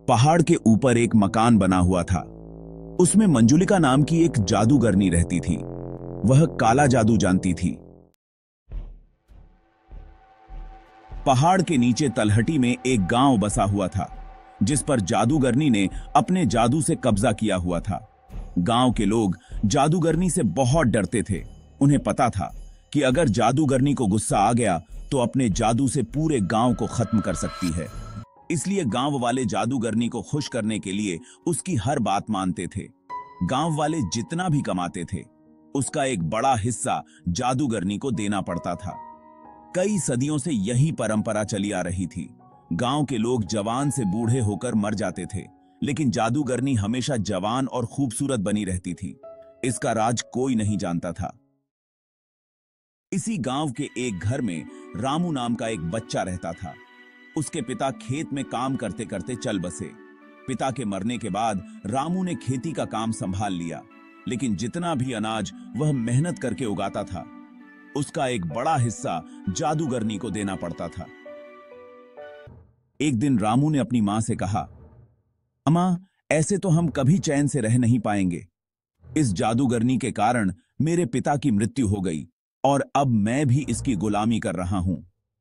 पहाड़ के ऊपर एक मकान बना हुआ था। उसमें मंजुलिका नाम की एक जादूगरनी रहती थी। वह काला जादू जानती थी। पहाड़ के नीचे तलहटी में एक गांव बसा हुआ था, जिस पर जादूगरनी ने अपने जादू से कब्जा किया हुआ था। गांव के लोग जादूगरनी से बहुत डरते थे। उन्हें पता था कि अगर जादूगरनी को गुस्सा आ गया तो अपने जादू से पूरे गांव को खत्म कर सकती है। इसलिए गांव वाले जादूगरनी को खुश करने के लिए उसकी हर बात मानते थे। गांव वाले जितना भी कमाते थे, उसका एक बड़ा हिस्सा जादूगरनी को देना पड़ता था। कई सदियों से यही परंपरा चली आ रही थी। गांव के लोग जवान से बूढ़े होकर मर जाते थे, लेकिन जादूगरनी हमेशा जवान और खूबसूरत बनी रहती थी। इसका राज कोई नहीं जानता था। इसी गांव के एक घर में रामू नाम का एक बच्चा रहता था। उसके पिता खेत में काम करते करते चल बसे। पिता के मरने के बाद रामू ने खेती का काम संभाल लिया, लेकिन जितना भी अनाज वह मेहनत करके उगाता था, उसका एक बड़ा हिस्सा जादूगरनी को देना पड़ता था। एक दिन रामू ने अपनी मां से कहा, अम्मा, ऐसे तो हम कभी चैन से रह नहीं पाएंगे। इस जादूगरनी के कारण मेरे पिता की मृत्यु हो गई और अब मैं भी इसकी गुलामी कर रहा हूं।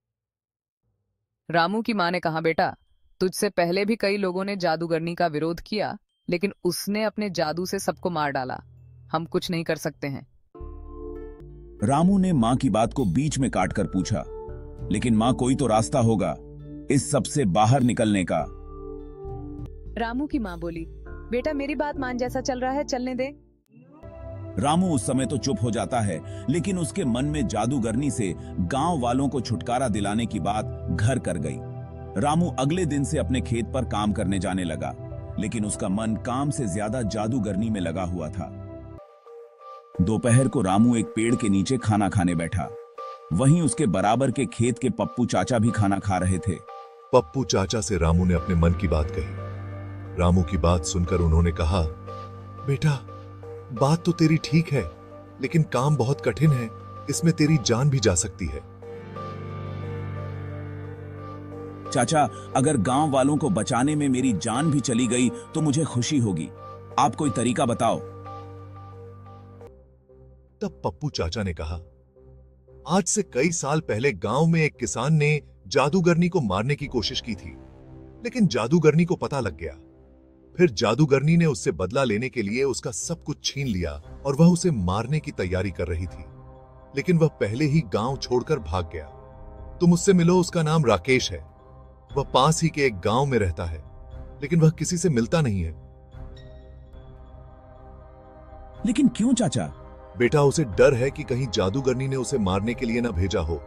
रामू की मां ने कहा, बेटा, तुझसे पहले भी कई लोगों ने जादूगरनी का विरोध किया, लेकिन उसने अपने जादू से सबको मार डाला। हम कुछ नहीं कर सकते हैं। रामू ने मां की बात को बीच में काटकर पूछा, लेकिन मां, कोई तो रास्ता होगा इस सब से बाहर निकलने का। रामू की मां बोली, बेटा, मेरी बात मान, जैसा चल रहा है चलने दे। रामू उस समय तो चुप हो जाता है, लेकिन उसके मन में जादूगरनी से गांव वालों को छुटकारा दिलाने की बात घर कर गई। रामू अगले दिन से अपने खेत पर काम करने जाने लगा, लेकिन उसका मन काम से ज्यादा जादूगरनी में लगा हुआ था। दोपहर को रामू एक पेड़ के नीचे खाना खाने बैठा। वहीं उसके बराबर के खेत के पप्पू चाचा भी खाना खा रहे थे। पप्पू चाचा से रामू ने अपने मन की बात कही। रामू की बात सुनकर उन्होंने कहा, बेटा, बात तो तेरी ठीक है, लेकिन काम बहुत कठिन है। इसमें तेरी जान भी जा सकती है। चाचा, अगर गांव वालों को बचाने में मेरी जान भी चली गई तो मुझे खुशी होगी। आप कोई तरीका बताओ। तब पप्पू चाचा ने कहा, आज से कई साल पहले गांव में एक किसान ने जादूगरनी को मारने की कोशिश की थी, लेकिन जादूगरनी को पता लग गया। फिर जादूगरनी ने उससे बदला लेने के लिए उसका सब कुछ छीन लिया और वह उसे मारने की तैयारी कर रही थी, लेकिन वह पहले ही गांव छोड़कर भाग गया। तुम उससे मिलो, उसका नाम राकेश है। वह पास ही के एक गांव में रहता है, लेकिन वह किसी से मिलता नहीं है। लेकिन क्यों चाचा? बेटा, उसे डर है कि कहीं जादूगरनी ने उसे मारने के लिए न भेजा हो।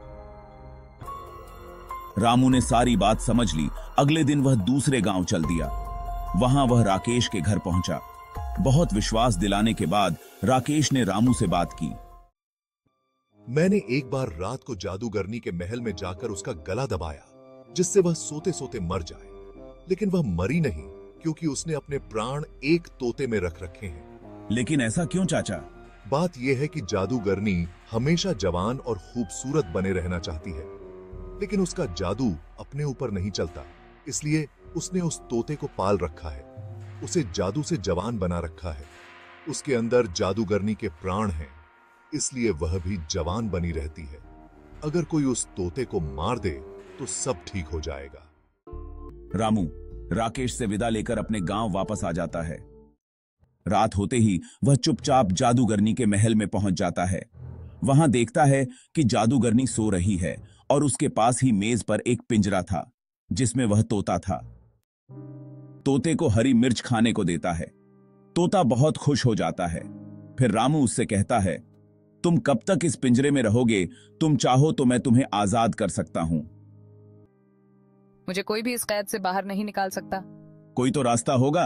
रामू ने सारी बात समझ ली। अगले दिन वह दूसरे गांव चल दिया। वहां वह राकेश के घर पहुंचा। बहुत विश्वास दिलाने के बाद राकेश ने रामू से बात की। मैंने एक बार रात को जादूगरनी के महल में जाकर उसका गला दबाया, जिससे वह सोते सोते मर जाए, लेकिन वह मरी नहीं, क्योंकि उसने अपने प्राण एक तोते में रख रखे हैं। लेकिन ऐसा क्यों चाचा? बात यह है कि जादूगरनी हमेशा जवान और खूबसूरत बने रहना चाहती है, लेकिन उसका जादू अपने ऊपर नहीं चलता, इसलिए उसने उस तोते को पाल रखा है। उसे जादू से जवान बना रखा है। उसके अंदर जादूगरनी के प्राण हैं, इसलिए वह भी जवान बनी रहती है। अगर कोई उस तोते को मार दे तो सब ठीक हो जाएगा। रामू राकेश से विदा लेकर अपने गांव वापस आ जाता है। रात होते ही वह चुपचाप जादूगरनी के महल में पहुंच जाता है। वहां देखता है कि जादूगरनी सो रही है और उसके पास ही मेज पर एक पिंजरा था, जिसमें वह तोता था। तोते को हरी मिर्च खाने को देता है। तोता बहुत खुश हो जाता है। फिर रामू उससे कहता है, तुम कब तक इस पिंजरे में रहोगे? तुम चाहो तो मैं तुम्हें आजाद कर सकता हूं। मुझे कोई भी इस कैद से बाहर नहीं निकाल सकता। कोई तो रास्ता होगा।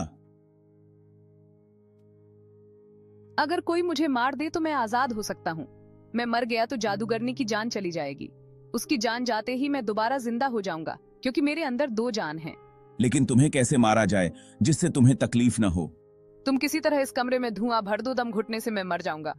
अगर कोई मुझे मार दे तो मैं आजाद हो सकता हूँ। मैं मर गया तो जादूगरनी की जान चली जाएगी। उसकी जान जाते ही मैं दोबारा जिंदा हो जाऊंगा, क्योंकि मेरे अंदर दो जान हैं। लेकिन तुम्हें कैसे मारा जाए जिससे तुम्हें तकलीफ न हो? तुम किसी तरह इस कमरे में धुआं भर दो, दम घुटने से मैं मर जाऊंगा।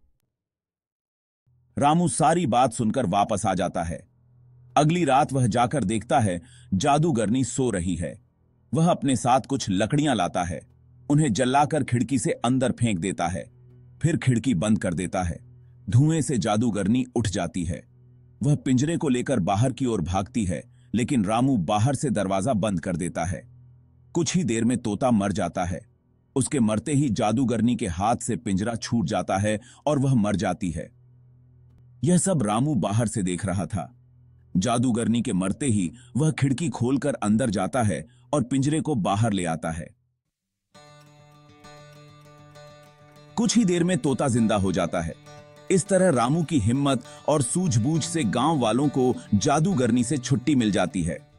रामू सारी बात सुनकर वापस आ जाता है। अगली रात वह जाकर देखता है जादूगरनी सो रही है। वह अपने साथ कुछ लकड़ियां लाता है, उन्हें जलाकर खिड़की से अंदर फेंक देता है, फिर खिड़की बंद कर देता है। धुएं से जादूगरनी उठ जाती है। वह पिंजरे को लेकर बाहर की ओर भागती है, लेकिन रामू बाहर से दरवाजा बंद कर देता है। कुछ ही देर में तोता मर जाता है। उसके मरते ही जादूगरनी के हाथ से पिंजरा छूट जाता है और वह मर जाती है। यह सब रामू बाहर से देख रहा था। जादूगरनी के मरते ही वह खिड़की खोलकर अंदर जाता है और पिंजरे को बाहर ले आता है। कुछ ही देर में तोता जिंदा हो जाता है। इस तरह रामू की हिम्मत और सूझबूझ से गांव वालों को जादूगरनी से छुट्टी मिल जाती है।